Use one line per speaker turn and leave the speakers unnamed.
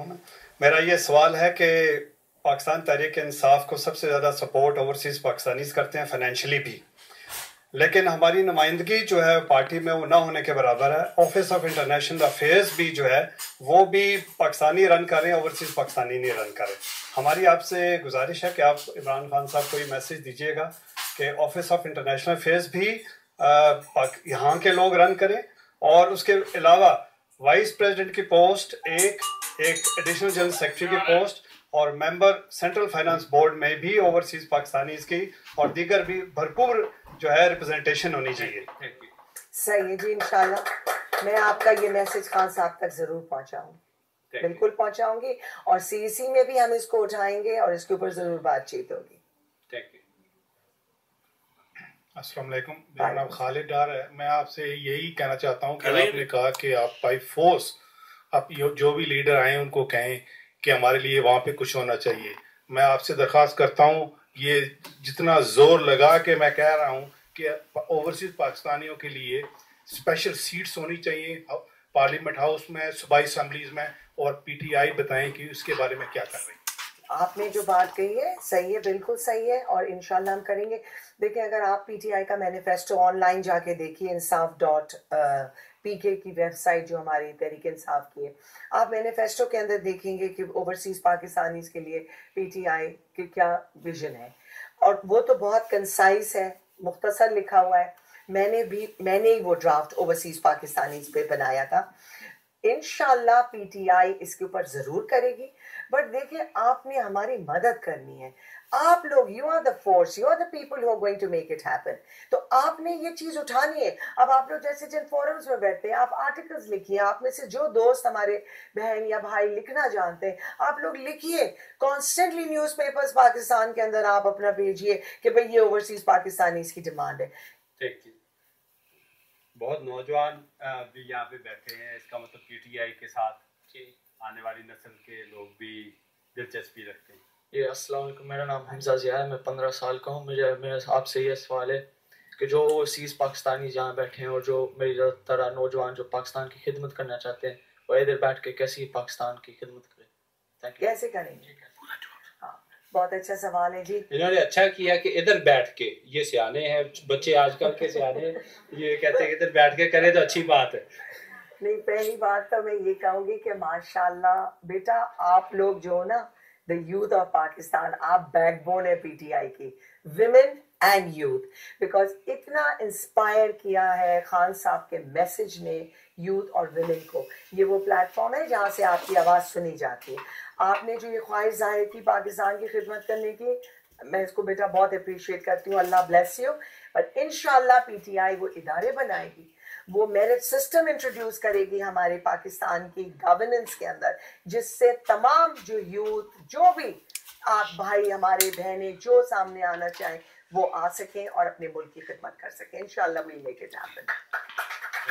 मैं। मेरा ये सवाल है कि पाकिस्तान तहरीक इंसाफ को सबसे ज़्यादा सपोर्ट ओवरसीज़ पाकिस्तानीज़ करते हैं, फाइनेंशियली भी, लेकिन हमारी नुमाइंदगी जो है पार्टी में वो ना होने के बराबर है। ऑफिस ऑफ इंटरनेशनल अफेयर्स भी जो है वो भी पाकिस्तानी रन कर रहे हैं, ओवरसीज़ पाकिस्तानी नहीं रन कर रहे। हमारी आपसे गुजारिश है कि आप इमरान खान साहब को ये मैसेज दीजिएगा कि ऑफिस ऑफ इंटरनेशनल अफेयर्स भी यहाँ के लोग रन करें, और उसके अलावा वाइस प्रेसिडेंट की पोस्ट, एक एडिशनल जनरल सेक्रेटरी की पोस्ट, और मेंबर सेंट्रल फाइनेंस बोर्ड में भी ओवरसीज पाकिस्तानीज की और दीगर भी भरपूर जो है रिप्रेजेंटेशन होनी चाहिए।
सही है जी, इंशाल्लाह मैं आपका ये मैसेज खान साहब तक जरूर पहुंचाऊंगी, बिल्कुल पहुंचाऊंगी, और सीसी में भी हम इसको उठाएंगे और इसके ऊपर जरूर बातचीत होगी।
अस्सलाम वालेकुम, मेरा नाम खालिद डार है। मैं आपसे यही कहना चाहता हूँ कि आपने कहा कि आप बाई फोर्स आप जो भी लीडर आए उनको कहें कि हमारे लिए वहाँ पे कुछ होना चाहिए। मैं आपसे दरख्वास्त करता हूँ, ये जितना जोर लगा के मैं कह रहा हूँ कि ओवरसीज पाकिस्तानियों के लिए स्पेशल सीट्स होनी चाहिए पार्लियामेंट हाउस में, सूबाई असम्बलीज में, और पीटीआई बताएं कि उसके बारे में क्या कर रही है।
आपने जो बात कही है सही है, बिल्कुल सही है, और इंशाल्लाह हम करेंगे। देखिए, अगर आप पीटीआई का मैनिफेस्टो ऑनलाइन जाके देखिए, insaf.pk की वेबसाइट जो हमारी तहरीक इंसाफ की है, आप मैनिफेस्टो के अंदर देखेंगे कि ओवरसीज पाकिस्तानीज के लिए पीटीआई के क्या विजन है, और वो तो बहुत कंसाइज है, मुख्तसर लिखा हुआ है। मैंने ही वो ड्राफ्ट ओवरसीज पाकिस्तानीज पे बनाया था। इंशाल्लाह पीटीआई इसके ऊपर जरूर करेगी, बट देखिए आपने हमारी मदद करनी है। आप लोग, you are the force, you are the people who are going to make it happen. तो आपने ये चीज उठानी है। अब आप लोग जैसे जिन फोरम्स में बैठते हैं, आप आर्टिकल्स लिखिए, आप में से जो दोस्त हमारे बहन या भाई लिखना जानते हैं, आप लोग लिखिए। कॉन्स्टेंटली न्यूज़पेपर्स पाकिस्तान के अंदर आप अपना भेजिए कि भाई ये ओवरसीज पाकिस्तानी इसकी डिमांड है।
ठीक है, बहुत नौजवान भी यहाँ पे बैठे हैं, इसका मतलब पीटीआई के साथ आने वाली नस्ल के लोग भी दिलचस्पी रखते हैं।
ये अस्सलाम वालेकुम, मेरा नाम हमजा ज़िया है, मैं 15 साल का हूँ। मेरा आपसे ये सवाल है कि जो ओवरसीज़ पाकिस्तानी जहाँ बैठे हैं और जो मेरी तरह नौजवान जो पाकिस्तान की खिदमत करना चाहते हैं, वो इधर बैठ के कैसे पाकिस्तान की खिदमत करें? Thank you.
कैसे करेंगे? बहुत अच्छा सवाल है जी।
इन्होंने अच्छा किया कि इधर बैठ के, ये सियाने हैं बच्चे आजकल के सियाने, ये कहते हैं कि इधर बैठ के करें तो अच्छी बात है।
नहीं, पहली बात तो मैं ये कहूँगी कि माशाल्लाह बेटा, आप लोग जो ना द यूथ ऑफ पाकिस्तान, आप बैकबोन है पीटीआई की, विमेन एंड यूथ, बिकॉज इतना इंस्पायर किया है खान साहब के मैसेज ने यूथ और विमेन को। ये वो प्लेटफॉर्म है जहाँ से आपकी आवाज़ सुनी जाती है। आपने जो ये ख्वाहिश जाहिर की पाकिस्तान की खिदमत करने की, मैं इसको बेटा बहुत अप्रिशिएट करती हूँ, अल्लाह ब्लेस यू। पर इंशाल्लाह पीटीआई वो इदारे बनाएगी, वो मेरिट सिस्टम इंट्रोड्यूस करेगी हमारे पाकिस्तान की गवर्नेंस के अंदर, जिससे तमाम जो यूथ, जो भी आप भाई हमारे बहनें जो सामने आना चाहें वो आ सकें और अपने मुल्क की खिदमत कर सकें। इंशाल्लाह वी मेक इट हैपन।